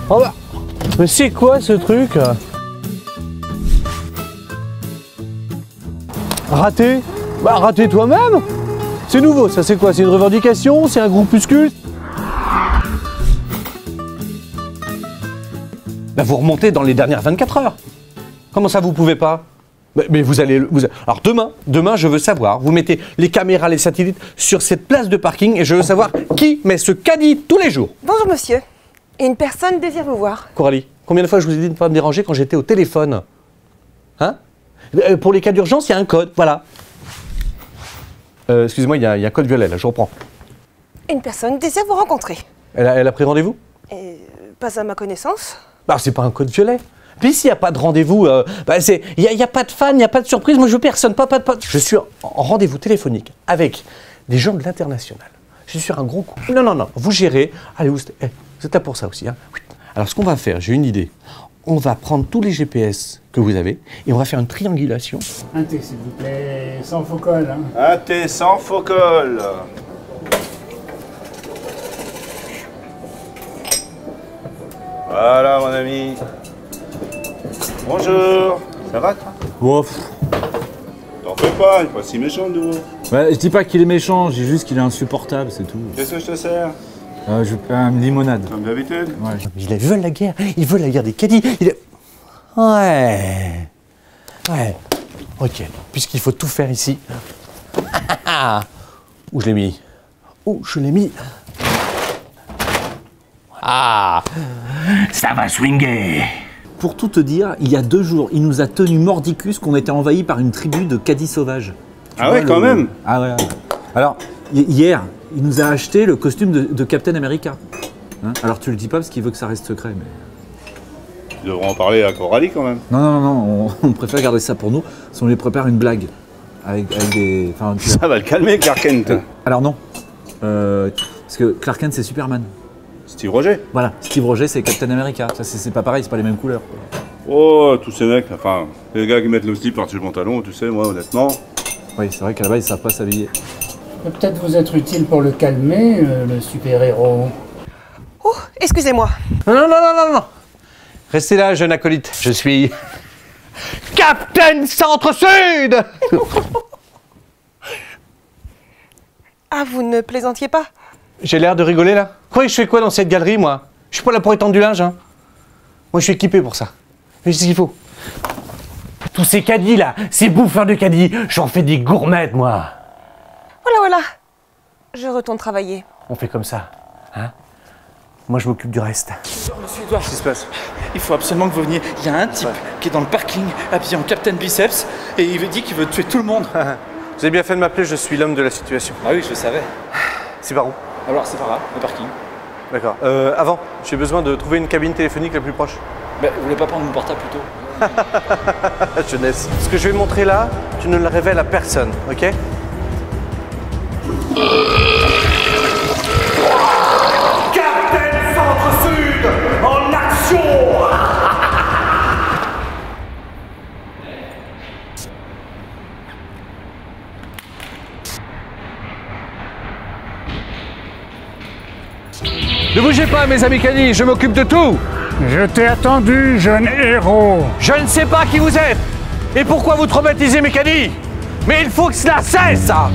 Oh bah, mais c'est quoi ce truc? Raté? Bah raté toi-même? C'est nouveau, ça c'est quoi? C'est une revendication? C'est un groupuscule? Bah vous remontez dans les dernières 24 heures. Comment ça vous pouvez pas? Mais vous allez... Alors demain je veux savoir, vous mettez les caméras, les satellites sur cette place de parking et je veux savoir qui met ce caddie tous les jours. Bonjour monsieur, une personne désire vous voir. Coralie, combien de fois je vous ai dit de ne pas me déranger quand j'étais au téléphone? Hein? Pour les cas d'urgence, il y a un code, voilà. Excusez-moi, il y a un code violet là, je reprends. Une personne désire vous rencontrer. Elle a pris rendez-vous? Pas à ma connaissance. Bah c'est pas un code violet. Puis s'il n'y a pas de rendez-vous, il n'y a pas de fan, il n'y a pas de surprise, moi je veux personne, pas. Je suis en rendez-vous téléphonique avec des gens de l'international. Je suis sur un gros coup. Non, vous gérez. Allez, vous êtes là pour ça aussi. Hein. Oui. Alors ce qu'on va faire, j'ai une idée. On va prendre tous les GPS que vous avez et on va faire une triangulation. Un thé s'il vous plaît, sans faux col. Hein. Un thé sans faux col. Voilà mon ami. Bonjour. Ça va toi? Wow. T'en fais pas, il est pas si méchant de vous. Ouais, je dis pas qu'il est méchant, je dis juste qu'il est insupportable, c'est tout. Qu'est-ce que je te sers? Je veux une limonade. Comme d'habitude. Ouais. Ils veulent la guerre, ils veulent la guerre des caddies. Ouais. Ok, puisqu'il faut tout faire ici. Où je l'ai mis? Où je l'ai mis? Ah, ça va swinguer. Pour tout te dire, il y a 2 jours, il nous a tenu mordicus qu'on était envahi par une tribu de caddies sauvages. Ah ouais, quand même. Ah ouais. Alors, hier, il nous a acheté le costume de Captain America. Hein, alors tu le dis pas parce qu'il veut que ça reste secret, mais... Tu devrais en parler à Coralie quand même. Non, on préfère garder ça pour nous, si on lui prépare une blague. Avec des... Enfin, Ça va le calmer, Clark Kent. Alors non, parce que Clark Kent c'est Superman. Steve Roger. Voilà, Steve Roger c'est Captain America. Ça c'est pas pareil, c'est pas les mêmes couleurs. Quoi. Oh, tous ces mecs, enfin, les gars qui mettent le slip par-dessus le pantalon, tu sais, moi honnêtement. Oui, c'est vrai qu'à la base ils savent pas s'habiller. Peut-être vous être utile pour le calmer, le super-héros. Oh, excusez-moi. Non. Restez là, jeune acolyte. Je suis Captain Centre-Sud. Ah, vous ne plaisantiez pas? J'ai l'air de rigoler là? Je fais quoi dans cette galerie, moi? Je suis pas là pour étendre du linge, hein. Moi, je suis équipé pour ça. Mais c'est ce qu'il faut. Tous ces caddies là, ces bouffeurs de caddies, j'en fais des gourmettes, moi. Voilà. Je retourne travailler. On fait comme ça, hein? Moi, je m'occupe du reste. Monsieur Edouard, Qu'est-ce qui se passe? il faut absolument que vous veniez. Il y a un type qui est dans le parking, habillé en Captain Biceps, et il veut dire qu'il veut tuer tout le monde. Vous avez bien fait de m'appeler, je suis l'homme de la situation. Ah oui, je le savais. C'est par où? Alors c'est pas grave, le parking. D'accord. Avant, j'ai besoin de trouver une cabine téléphonique la plus proche. Bah, vous voulez pas prendre mon portable plutôt? Jeunesse. Ce que je vais montrer là, tu ne le révèles à personne, ok? Captain Centre-Sud en action! Ne bougez pas, mes amis caddies, je m'occupe de tout! Je t'ai attendu, jeune héros. Je ne sais pas qui vous êtes et pourquoi vous traumatisez mes caddies, mais il faut que cela cesse, ça!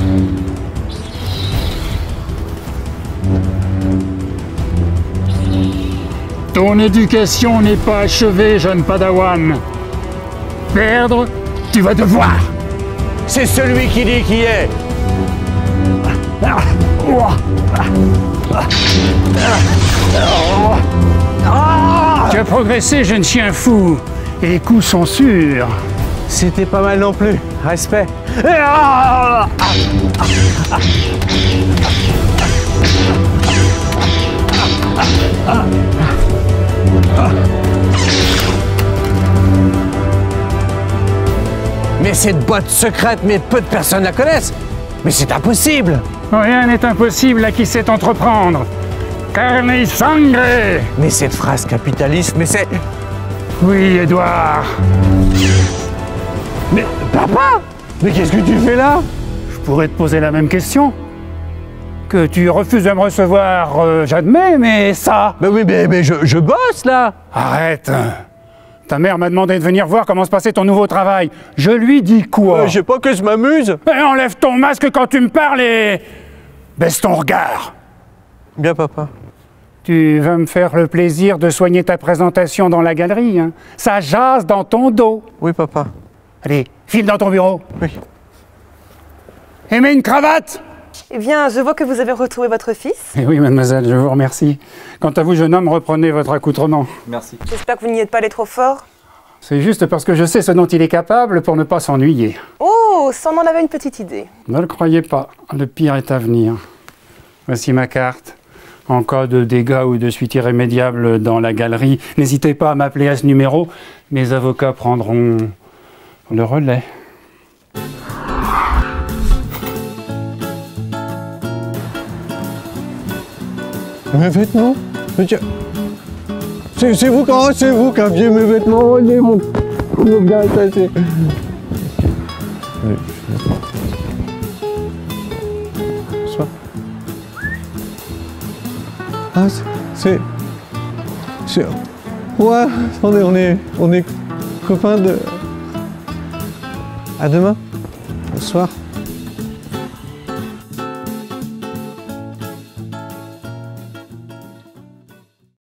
Ton éducation n'est pas achevée, jeune padawan. Perdre, tu vas devoir. C'est celui qui dit qui est. Tu as progressé, jeune chien fou. Et les coups sont sûrs. C'était pas mal non plus. Respect. Mais cette boîte secrète, mais peu de personnes la connaissent. Mais c'est impossible. Rien n'est impossible à qui sait entreprendre. Carne y sangre. Mais cette phrase capitaliste, mais c'est... Oui, Edouard. Mais papa! Mais qu'est-ce que tu fais là? Je pourrais te poser la même question. Que tu refuses de me recevoir, j'admets, mais ça... Ben oui, mais je bosse là. Arrête. Ta mère m'a demandé de venir voir comment se passait ton nouveau travail. Je lui dis quoi? Je sais pas que je m'amuse. Et enlève ton masque quand tu me parles et... baisse ton regard. Bien, papa. Tu vas me faire le plaisir de soigner ta présentation dans la galerie, hein? Ça jase dans ton dos. Oui, papa. Allez, file dans ton bureau. Oui. Et mets une cravate. Eh bien, je vois que vous avez retrouvé votre fils. Eh oui, mademoiselle, je vous remercie. Quant à vous, jeune homme, reprenez votre accoutrement. Merci. J'espère que vous n'y êtes pas allé trop fort. C'est juste parce que je sais ce dont il est capable pour ne pas s'ennuyer. Oh, ça m'en avait une petite idée. Ne le croyez pas, le pire est à venir. Voici ma carte. En cas de dégâts ou de suite irrémédiable dans la galerie, n'hésitez pas à m'appeler à ce numéro. Mes avocats prendront le relais. Mes vêtements? C'est vous qui aviez mes vêtements. Regardez mon bien tassé. Bonsoir. Ah, c'est... Ouais, attendez, on est copains de... À demain. Bonsoir.